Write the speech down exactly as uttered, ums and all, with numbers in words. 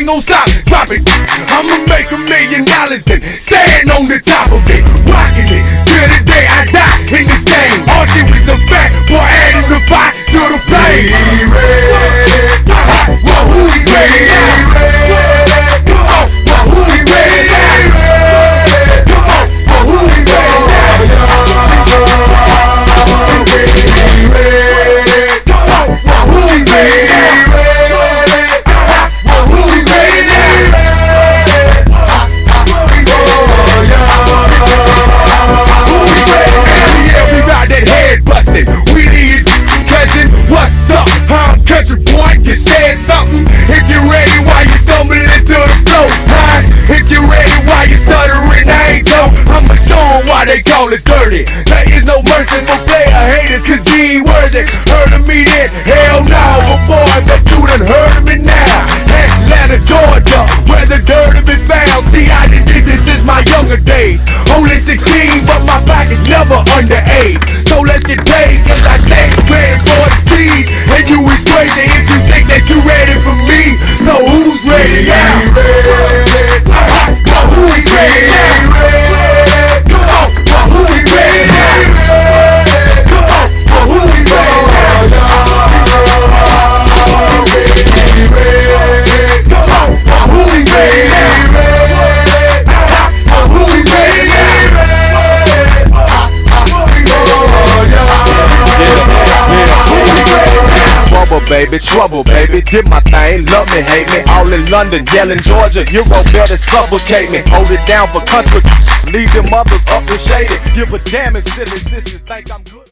ain't gon' stop. Drop it, I'ma make a million dollars then stand on the top of it, rocking it till the day I die in this game. Archie with the fat boy, adding the fire to the flame. We ready? Well, who we ready? Come on, well, who we ready? Come on, well, who we ready? We ready? Come on, well, who we ready? Well, who we ready? That head bustin', we need cousin. What's up? I'm country boy, you said something. If you ready, why you stumbling into the flow? Huh? If you ready, why you stuttering? I ain't Joe. I'ma show 'em why they call it dirty. There is no mercy for player haters, cause you ain't worthy. Heard of me then? Hell no, but boy, but you done heard of me now. Atlanta, Georgia, where the dirt have been found. See, I did this since my younger days. Only sixteen, but my back is never underage. So let's get paid, cause I stay ready for the cheese. And you is crazy if you think that you ready for me. So who's ready now? Uh-huh. Well, who is ready now? Come on, well, who is ready now? Come on, well, who is ready now? Come on, well, who is ready now? Uh-huh. Well, who is ready now? Trouble, baby, trouble, baby, did my thing, love me, hate me, all in London, yelling Georgia, Euro better suffocate me, hold it down for country, leave them mothers up and shaded, give a damn if silly sisters think I'm good.